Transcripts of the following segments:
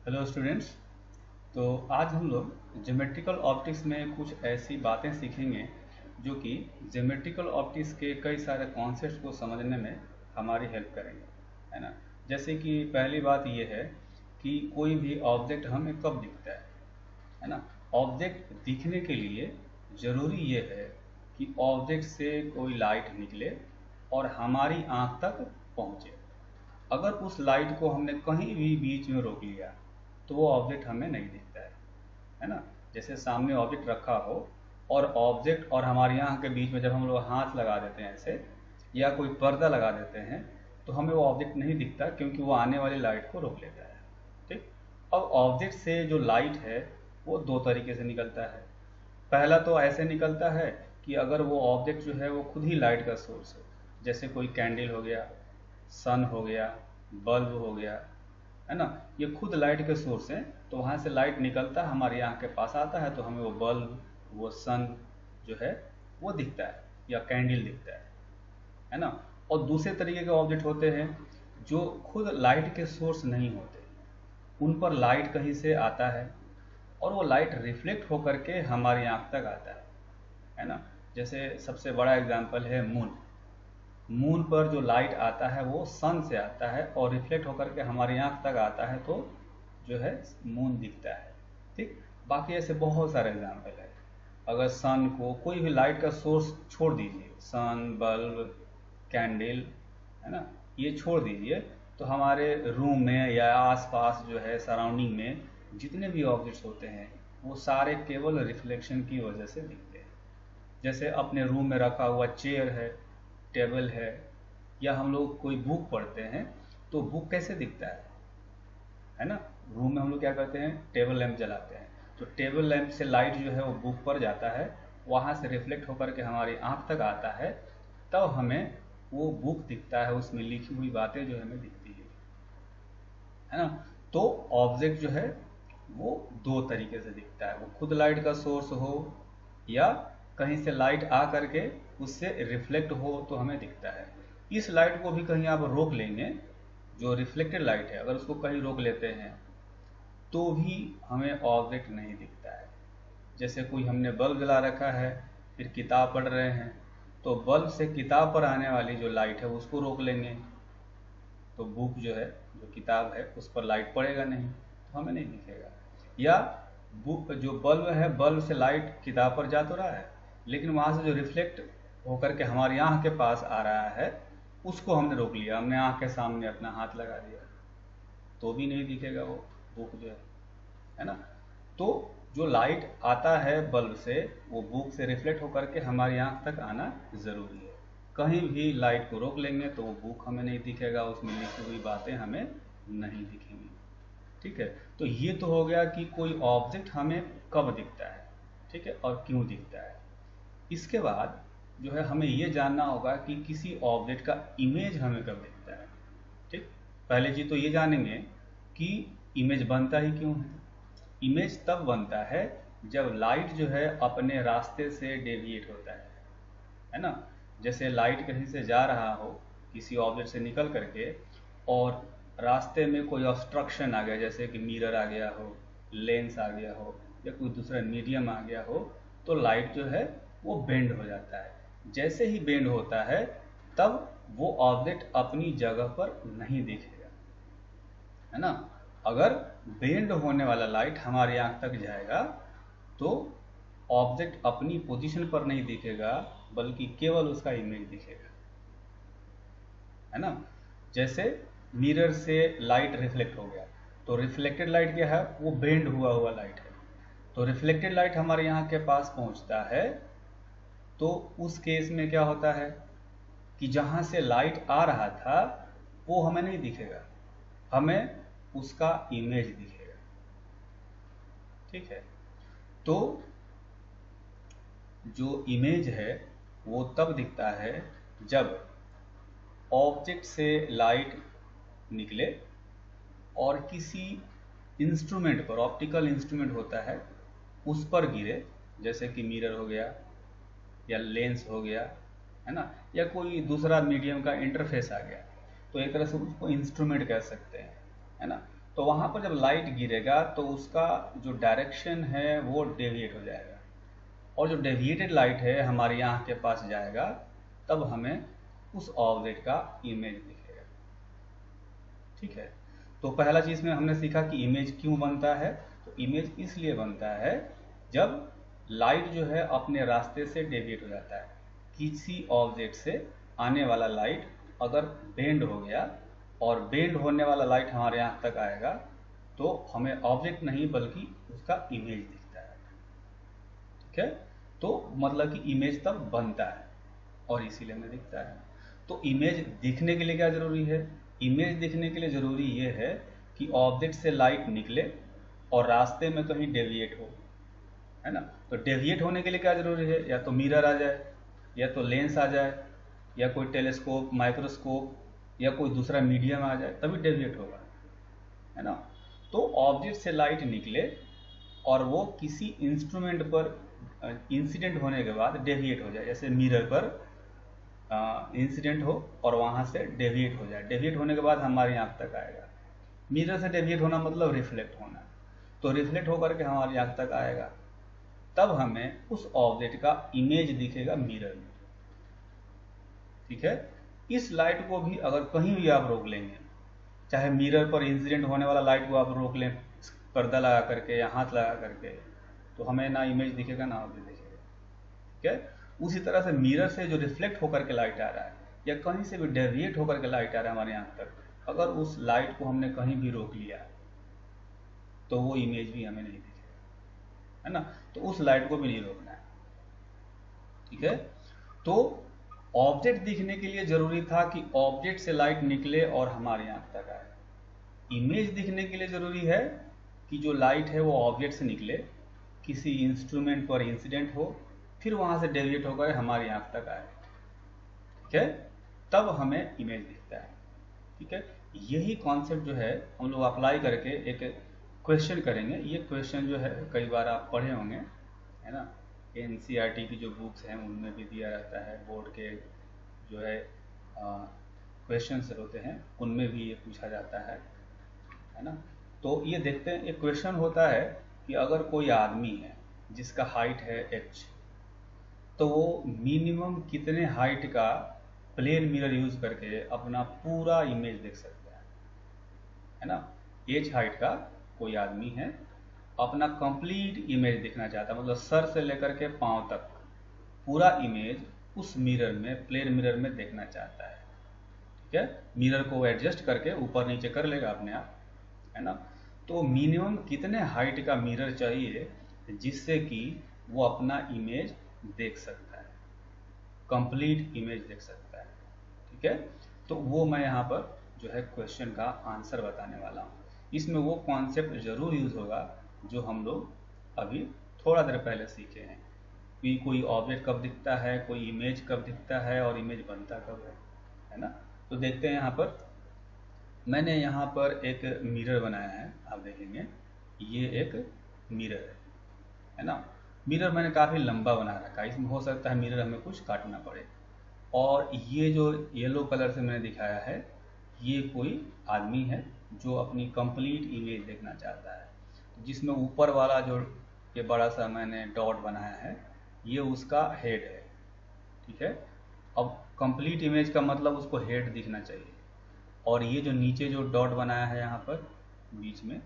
Hello students. तो आज हम लोग ज्योमेट्रिकल ऑप्टिक्स में कुछ ऐसी बातें सीखेंगे जो कि ज्योमेट्रिकल ऑप्टिक्स के कई सारे कॉन्सेप्ट्स को समझने में हमारी हेल्प करेंगे, है ना। जैसे कि पहली बात यह है कि कोई भी ऑब्जेक्ट हमें कब दिखता है ना। ऑब्जेक्ट दिखने के लिए ज़रूरी ये है कि ऑब्जेक्ट से कोई लाइट निकले और हमारी आँख तक पहुँचे। अगर उस लाइट को हमने कहीं भी बीच में रोक लिया तो वो ऑब्जेक्ट हमें नहीं दिखता है ना। जैसे सामने ऑब्जेक्ट रखा हो और ऑब्जेक्ट और हमारी आँख के बीच में जब हम लोग हाथ लगा देते हैं ऐसे या कोई पर्दा लगा देते हैं तो हमें वो ऑब्जेक्ट नहीं दिखता, क्योंकि वो आने वाली लाइट को रोक लेता है। ठीक। अब ऑब्जेक्ट से जो लाइट है वो दो तरीके से निकलता है। पहला तो ऐसे निकलता है कि अगर वो ऑब्जेक्ट जो है वो खुद ही लाइट का सोर्स हो, जैसे कोई कैंडल हो गया, सन हो गया, बल्ब हो गया, है ना। ये खुद लाइट के सोर्स हैं, तो वहाँ से लाइट निकलता है, हमारी आँख के पास आता है, तो हमें वो बल्ब, वो सन जो है वो दिखता है या कैंडल दिखता है ना। और दूसरे तरीके के ऑब्जेक्ट होते हैं जो खुद लाइट के सोर्स नहीं होते, उन पर लाइट कहीं से आता है और वो लाइट रिफ्लेक्ट होकर के हमारी आँख तक आता है ना। जैसे सबसे बड़ा एग्जांपल है मून। मून पर जो लाइट आता है वो सन से आता है और रिफ्लेक्ट होकर के हमारी आँख तक आता है, तो जो है मून दिखता है। ठीक। बाकी ऐसे बहुत सारे एग्जांपल है। अगर सन को कोई भी लाइट का सोर्स छोड़ दीजिए, सन, बल्ब, कैंडल, है ना, ये छोड़ दीजिए, तो हमारे रूम में या आसपास जो है सराउंडिंग में जितने भी ऑब्जेक्ट्स होते हैं वो सारे केवल रिफ्लेक्शन की वजह से दिखते हैं। जैसे अपने रूम में रखा हुआ चेयर है, टेबल या हम लोग कोई बुक पढ़ते हैं, तो बुक कैसे दिखता है ना। रूम में हम लोग क्या करते हैं, टेबल लैंप जलाते हैं, तो टेबल लैंप से लाइट जो है वो बुक पर जाता है, वहाँ से रिफ्लेक्ट होकर के हमारी आँख तक आता है, तब हमें वो बुक दिखता है, उसमें लिखी हुई बातें जो हमें दिखती है ना। तो ऑब्जेक्ट जो है वो दो तरीके से दिखता है, वो खुद लाइट का सोर्स हो या कहीं से लाइट आ करके उससे रिफ्लेक्ट हो तो हमें दिखता है। इस लाइट को भी कहीं आप रोक लेंगे, जो रिफ्लेक्टेड लाइट है अगर उसको कहीं रोक लेते हैं तो भी हमें ऑब्जेक्ट नहीं दिखता है। जैसे कोई हमने बल्ब जला रखा है, फिर किताब पढ़ रहे हैं, तो बल्ब से किताब पर आने वाली जो लाइट है उसको रोक लेंगे तो बुक जो है, जो किताब है, उस पर लाइट पड़ेगा नहीं, तो हमें नहीं दिखेगा। या बुक जो बल्ब है, बल्ब से लाइट किताब पर जा तो रहा है, लेकिन वहाँ से जो रिफ्लेक्ट होकर के हमारी आँख के पास आ रहा है उसको हमने रोक लिया, हमने आँख के सामने अपना हाथ लगा दिया, तो भी नहीं दिखेगा वो बुक जो है ना। तो जो लाइट आता है बल्ब से वो बुक से रिफ्लेक्ट होकर के हमारी आँख तक आना ज़रूरी है। कहीं भी लाइट को रोक लेंगे तो वो बुक हमें नहीं दिखेगा, उसमें लिखी हुई बातें हमें नहीं दिखेंगी। ठीक है। तो ये तो हो गया कि कोई ऑब्जेक्ट हमें कब दिखता है, ठीक है, और क्यों दिखता है। इसके बाद जो है हमें ये जानना होगा कि किसी ऑब्जेक्ट का इमेज हमें कब दिखता है। ठीक। पहले चीज तो ये जानेंगे कि इमेज बनता ही क्यों है। इमेज तब बनता है जब लाइट जो है अपने रास्ते से डेविएट होता है ना। जैसे लाइट कहीं से जा रहा हो किसी ऑब्जेक्ट से निकल करके और रास्ते में कोई ऑब्स्ट्रक्शन आ गया, जैसे कि मिरर आ गया हो, लेंस आ गया हो या कोई दूसरा मीडियम आ गया हो, तो लाइट जो है वो बेंड हो जाता है। जैसे ही बेंड होता है तब वो ऑब्जेक्ट अपनी जगह पर नहीं दिखेगा, है ना। अगर बेंड होने वाला लाइट हमारी आंख तक जाएगा तो ऑब्जेक्ट अपनी पोजीशन पर नहीं दिखेगा, बल्कि केवल उसका इमेज दिखेगा, है ना। जैसे मिरर से लाइट रिफ्लेक्ट हो गया, तो रिफ्लेक्टेड लाइट क्या है, वो बेंड हुआ हुआ लाइट है। तो रिफ्लेक्टेड लाइट हमारे यहाँ के पास पहुँचता है, तो उस केस में क्या होता है कि जहाँ से लाइट आ रहा था वो हमें नहीं दिखेगा, हमें उसका इमेज दिखेगा। ठीक है। तो जो इमेज है वो तब दिखता है जब ऑब्जेक्ट से लाइट निकले और किसी इंस्ट्रूमेंट पर, ऑप्टिकल इंस्ट्रूमेंट होता है, उस पर गिरे, जैसे कि मिरर हो गया या लेंस हो गया, है ना, या कोई दूसरा मीडियम का इंटरफेस आ गया, तो एक तरह से उसको इंस्ट्रूमेंट कह सकते हैं, है ना। तो वहाँ पर जब लाइट गिरेगा तो उसका जो डायरेक्शन है वो डेविएट हो जाएगा, और जो डेविएटेड लाइट है हमारी आँख के पास जाएगा, तब हमें उस ऑब्जेक्ट का इमेज दिखेगा। ठीक है, तो पहला चीज़ में हमने सीखा कि इमेज क्यों बनता है। तो इमेज इसलिए बनता है जब लाइट जो है अपने रास्ते से डेविएट हो जाता है। किसी ऑब्जेक्ट से आने वाला लाइट अगर बेंड हो गया और बेंड होने वाला लाइट हमारे आँख तक आएगा, तो हमें ऑब्जेक्ट नहीं बल्कि उसका इमेज दिखता है। ठीक है, तो मतलब कि इमेज तब बनता है और इसीलिए हमें दिखता है। तो इमेज दिखने के लिए क्या जरूरी है? इमेज दिखने के लिए जरूरी ये है कि ऑब्जेक्ट से लाइट निकले और रास्ते में कहीं डेविएट हो, है ना। तो डेविएट होने के लिए क्या जरूरी है? या तो मिरर आ जाए, या तो लेंस आ जाए, या कोई टेलीस्कोप, माइक्रोस्कोप, या कोई दूसरा मीडियम आ जाए, तभी डेविएट होगा, है ना। तो ऑब्जेक्ट से लाइट निकले और वो किसी इंस्ट्रूमेंट पर इंसिडेंट होने के बाद डेविएट हो जाए, जैसे मिरर पर इंसिडेंट हो और वहाँ से डेविएट हो जाए। डेविएट होने के बाद हमारी आँख तक आएगा। मिरर से डेविएट होना मतलब रिफ्लेक्ट होना, तो रिफ्लेक्ट होकर के हमारी आँख तक आएगा, तब हमें उस ऑब्जेक्ट का इमेज दिखेगा मिरर में। ठीक है, इस लाइट को भी अगर कहीं भी आप रोक लेंगे, चाहे मिरर पर इंसिडेंट होने वाला लाइट को आप रोक लें पर्दा लगा करके या हाथ लगा करके, तो हमें ना इमेज दिखेगा ना ऑब्जेक्ट दिखेगा। ठीक है, उसी तरह से मिरर से जो रिफ्लेक्ट होकर के लाइट आ रहा है या कहीं से भी डेविएट होकर के लाइट आ रहा है हमारी आँख तक, अगर उस लाइट को हमने कहीं भी रोक लिया तो वो इमेज भी हमें नहीं दिखेगा, है ना। तो उस लाइट को भी नहीं रोकना है। ठीक है, तो ऑब्जेक्ट दिखने के लिए जरूरी था कि ऑब्जेक्ट से लाइट निकले और हमारी आँख तक आए। इमेज दिखने के लिए जरूरी है कि जो लाइट है वो ऑब्जेक्ट से निकले, किसी इंस्ट्रूमेंट पर इंसिडेंट हो, फिर वहां से डेविएट होकर हमारी आँख तक आए। ठीक है, तब हमें इमेज दिखता है। ठीक है, यही कॉन्सेप्ट जो है हम लोग अप्लाई करके एक क्वेश्चन करेंगे। ये क्वेश्चन जो है कई बार आप पढ़े होंगे, है ना। एनसीईआरटी की जो बुक्स हैं उनमें भी दिया रहता है, बोर्ड के जो है क्वेश्चंस होते हैं उनमें भी ये पूछा जाता है ना। तो ये देखते हैं, एक क्वेश्चन होता है कि अगर कोई आदमी है जिसका हाइट है h, तो वो मिनिमम कितने हाइट का प्लेन मिरर यूज करके अपना पूरा इमेज देख सकता है ना। h हाइट का कोई आदमी है, अपना कंप्लीट इमेज देखना चाहता है, मतलब सर से लेकर के पांव तक पूरा इमेज उस मिरर में, प्लेन मिरर में देखना चाहता है। ठीक है, मिरर को एडजस्ट करके ऊपर नीचे कर लेगा अपने आप, है ना। तो मिनिमम कितने हाइट का मिरर चाहिए जिससे कि वो अपना इमेज देख सकता है, कंप्लीट इमेज देख सकता है। ठीक है, तो वो मैं यहाँ पर जो है क्वेश्चन का आंसर बताने वाला हूँ। इसमें वो कॉन्सेप्ट जरूर यूज होगा जो हम लोग अभी थोड़ा देर पहले सीखे हैं कि कोई ऑब्जेक्ट कब दिखता है, कोई इमेज कब दिखता है और इमेज बनता कब है ना। तो देखते हैं, यहाँ पर मैंने यहाँ पर एक मिरर बनाया है, आप देखेंगे ये एक मिरर है ना। मिरर मैंने काफ़ी लंबा बना रखा है, इसमें हो सकता है मिरर हमें कुछ काटना पड़े। और ये जो येलो कलर से मैंने दिखाया है, ये कोई आदमी है जो अपनी कंप्लीट इमेज देखना चाहता है, जिसमें ऊपर वाला जो ये बड़ा सा मैंने डॉट बनाया है ये उसका हेड है। ठीक है, अब कंप्लीट इमेज का मतलब उसको हेड दिखना चाहिए, और ये जो नीचे जो डॉट बनाया है यहाँ पर बीच में,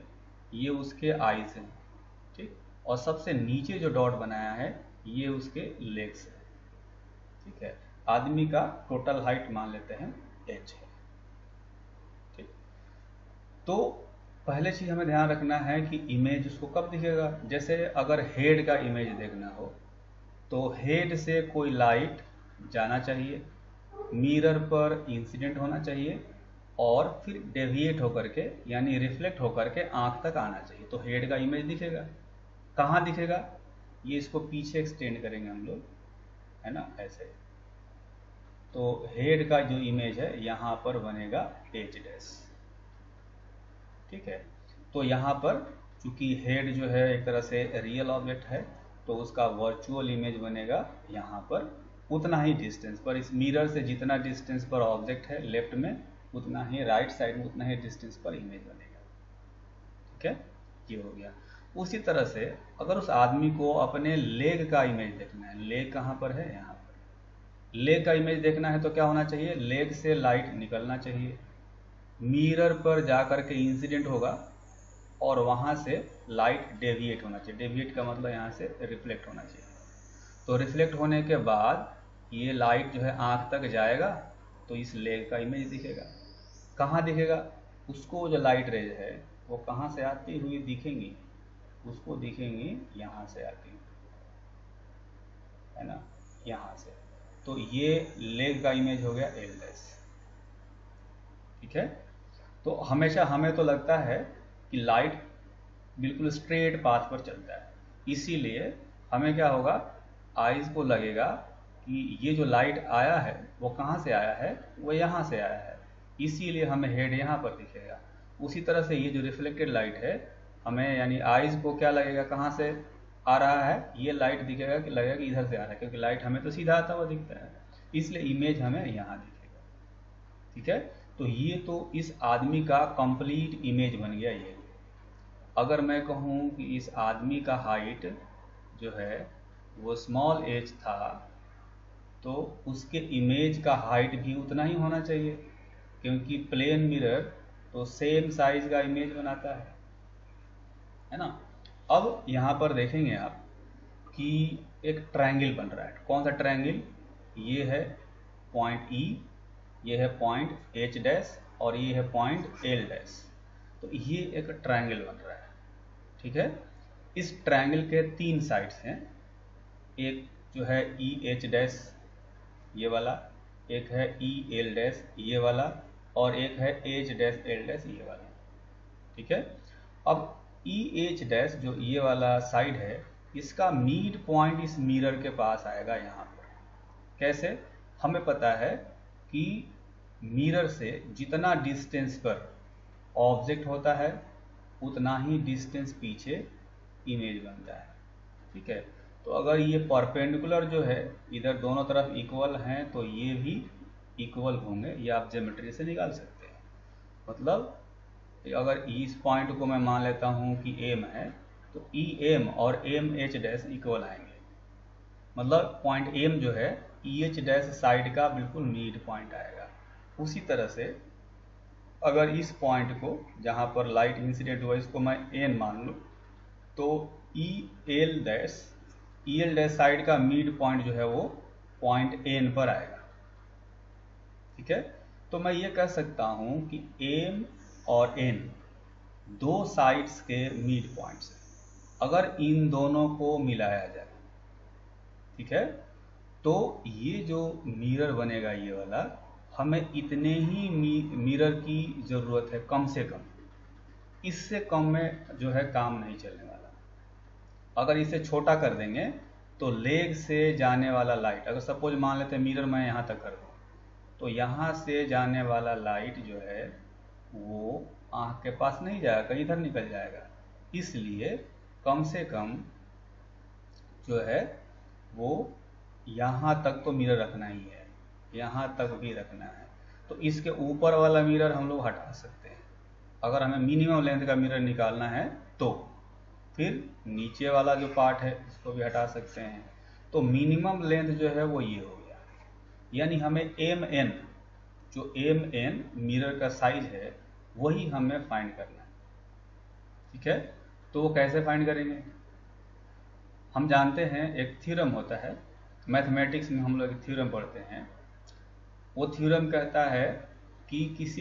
ये उसके आईज हैं। ठीक, और सबसे नीचे जो डॉट बनाया है ये उसके लेग्स है। ठीक है, आदमी का टोटल हाइट मान लेते हैं h है। ठीक, तो पहले चीज हमें ध्यान रखना है कि इमेज उसको कब दिखेगा। जैसे अगर हेड का इमेज देखना हो तो हेड से कोई लाइट जाना चाहिए, मिरर पर इंसिडेंट होना चाहिए और फिर डेविएट होकर के यानी रिफ्लेक्ट होकर के आंख तक आना चाहिए, तो हेड का इमेज दिखेगा। कहाँ दिखेगा? ये इसको पीछे एक्सटेंड करेंगे हम लोग, है ना, ऐसे। तो हेड का जो इमेज है यहाँ पर बनेगा h डैश। ठीक है, तो यहाँ पर चूंकि हेड जो है एक तरह से रियल ऑब्जेक्ट है, तो उसका वर्चुअल इमेज बनेगा यहाँ पर उतना ही डिस्टेंस पर। इस मिरर से जितना डिस्टेंस पर ऑब्जेक्ट है लेफ्ट में, उतना ही राइट साइड में उतना ही डिस्टेंस पर इमेज बनेगा। ठीक है, ये हो गया। उसी तरह से अगर उस आदमी को अपने लेग का इमेज देखना है, लेग कहाँ पर है, यहाँ पर लेग का इमेज देखना है तो क्या होना चाहिए, लेग से लाइट निकलना चाहिए, मिरर पर जाकर के इंसिडेंट होगा और वहाँ से लाइट डेविएट होना चाहिए। डेविएट का मतलब यहाँ से रिफ्लेक्ट होना चाहिए। तो रिफ्लेक्ट होने के बाद ये लाइट जो है आँख तक जाएगा तो इस लेग का इमेज दिखेगा। कहाँ दिखेगा, उसको जो लाइट रेज है वो कहाँ से आती हुई दिखेंगी, उसको दिखेंगी यहाँ से आती हुई, है ना, यहाँ से। तो ये लेग का इमेज हो गया एल डैश। ठीक है, तो हमेशा हमें तो लगता है कि लाइट बिल्कुल स्ट्रेट पाथ पर चलता है, इसीलिए हमें क्या होगा, आइज को लगेगा कि ये जो लाइट आया है वो कहाँ से आया है, वो यहाँ से आया है, इसीलिए हमें हेड यहाँ पर दिखेगा। उसी तरह से ये जो रिफ्लेक्टेड लाइट है, हमें यानी आइज को क्या लगेगा, कहाँ से आ रहा है, ये लाइट दिखेगा कि लगेगा कि इधर से आ रहा है, क्योंकि लाइट हमें तो सीधा आता हुआ दिखता है, इसलिए इमेज हमें यहाँ दिखेगा। ठीक है, तो ये तो इस आदमी का कंप्लीट इमेज बन गया। ये अगर मैं कहूँ कि इस आदमी का हाइट जो है वो स्मॉल एज था, तो उसके इमेज का हाइट भी उतना ही होना चाहिए, क्योंकि प्लेन मिरर तो सेम साइज का इमेज बनाता है ना। अब यहाँ पर देखेंगे आप कि एक ट्रायंगल बन रहा है। कौन सा ट्रायंगल, ये है पॉइंट E, ये है पॉइंट H डैश और ये है पॉइंट L डैश। तो ये एक ट्रायंगल बन रहा है। ठीक है, इस ट्रायंगल के 3 साइड्स हैं, एक जो है EH डैश ये वाला, एक है EL डैश ये वाला, और एक है H डैश L डैश ये वाला। ठीक है, अब EH डैश जो ये वाला साइड है, इसका मिड पॉइंट इस मिरर के पास आएगा यहाँ पर। कैसे, हमें पता है कि मिरर से जितना डिस्टेंस पर ऑब्जेक्ट होता है उतना ही डिस्टेंस पीछे इमेज बनता है। ठीक है, तो अगर ये परपेंडिकुलर जो है इधर दोनों तरफ इक्वल हैं तो ये भी इक्वल होंगे, ये आप ज्योमेट्री से निकाल सकते हैं। मतलब अगर इस पॉइंट को मैं मान लेता हूँ कि एम है, तो ई एम और एम एच डैश इक्वल आएंगे। मतलब पॉइंट एम जो है ई एच डैश साइड का बिल्कुल मिड पॉइंट आएगा। उसी तरह से अगर इस पॉइंट को जहाँ पर लाइट इंसिडेंट हुआ इसको मैं एन मान लूँ, तो ई एल डैश साइड का मिड पॉइंट जो है वो पॉइंट एन पर आएगा। ठीक है, तो मैं ये कह सकता हूँ कि एम और एन दो साइड्स के मिड पॉइंट्स हैं। अगर इन दोनों को मिलाया जाए, ठीक है, तो ये जो मिरर बनेगा ये वाला, हमें इतने ही मिरर की ज़रूरत है कम से कम, इससे कम में जो है काम नहीं चलने वाला। अगर इसे छोटा कर देंगे तो लेग से जाने वाला लाइट, अगर सपोज मान लेते हैं मिरर मैं यहाँ तक कर दूँ, तो यहाँ से जाने वाला लाइट जो है वो आँख के पास नहीं जाएगा, कहीं इधर निकल जाएगा। इसलिए कम से कम जो है वो यहाँ तक तो मिरर रखना ही है, यहाँ तक भी रखना है। तो इसके ऊपर वाला मिरर हम लोग हटा सकते हैं। अगर हमें मिनिमम लेंथ का मिरर निकालना है तो फिर नीचे वाला जो पार्ट है इसको भी हटा सकते हैं। तो मिनिमम लेंथ जो है वो ये हो गया, यानी हमें एम एन, जो एम एन मिरर का साइज है वही हमें फाइंड करना है। ठीक है, तो वो कैसे फाइंड करेंगे, हम जानते हैं एक थ्योरम होता है, मैथमेटिक्स में हम लोग एक थ्योरम पढ़ते हैं। वो थ्योरम कहता है कि किसी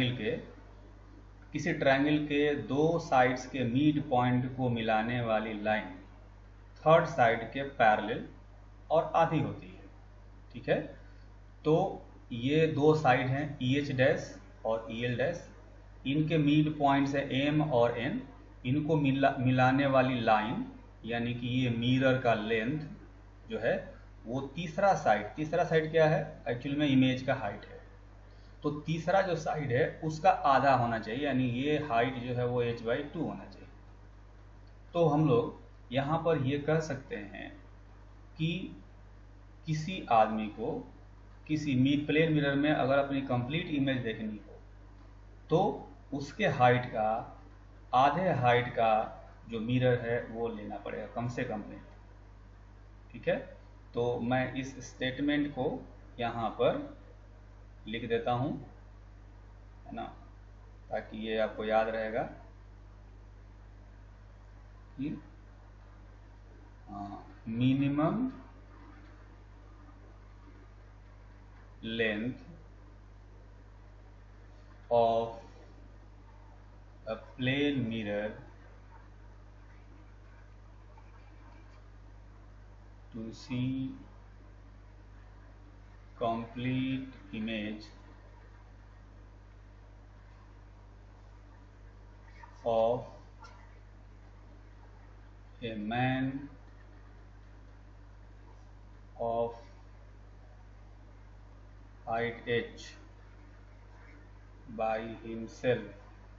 ट्रायंगल के दो साइड्स के मिड पॉइंट को मिलाने वाली लाइन थर्ड साइड के पैरेलल और आधी होती है। ठीक है, तो ये दो साइड हैं EH डैश और EL डैश, इनके मिड पॉइंट्स है M और N, इनको मिलाने वाली लाइन यानी कि ये मिरर का लेंथ जो है वो तीसरा साइड क्या है, एक्चुअली में इमेज का हाइट है। तो तीसरा जो साइड है उसका आधा होना चाहिए, यानी ये हाइट जो है वो h/2 होना चाहिए। तो हम लोग यहाँ पर ये कह सकते हैं कि किसी आदमी को किसी प्लेन मिरर में अगर अपनी कंप्लीट इमेज देखनी हो तो उसके हाइट का आधे हाइट का जो मिरर है वो लेना पड़ेगा कम से कम में। ठीक है, तो मैं इस स्टेटमेंट को यहाँ पर लिख देता हूँ, है ना, ताकि ये आपको याद रहेगा कि minimum length of a plane mirror to see complete image of a man of height h by himself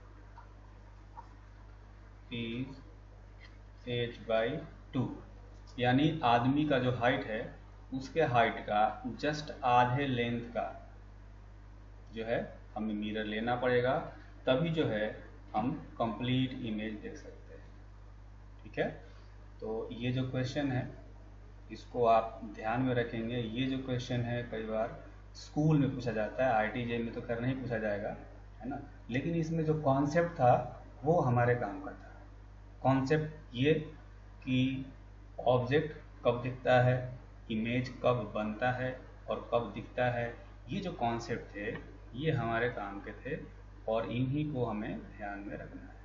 is h by 2। यानी आदमी का जो हाइट है उसके हाइट का जस्ट आधे लेंथ का जो है हमें मिरर लेना पड़ेगा, तभी जो है हम कंप्लीट इमेज देख सकते हैं। ठीक है, तो ये जो क्वेश्चन है इसको आप ध्यान में रखेंगे। ये जो क्वेश्चन है कई बार स्कूल में पूछा जाता है, आईटीजे में तो खैर नहीं पूछा जाएगा, है ना, लेकिन इसमें जो कॉन्सेप्ट था वो हमारे काम का था। कॉन्सेप्ट ये कि ऑब्जेक्ट कब दिखता है, इमेज कब बनता है और कब दिखता है, ये जो कॉन्सेप्ट थे ये हमारे काम के थे और इन्हीं को हमें ध्यान में रखना है।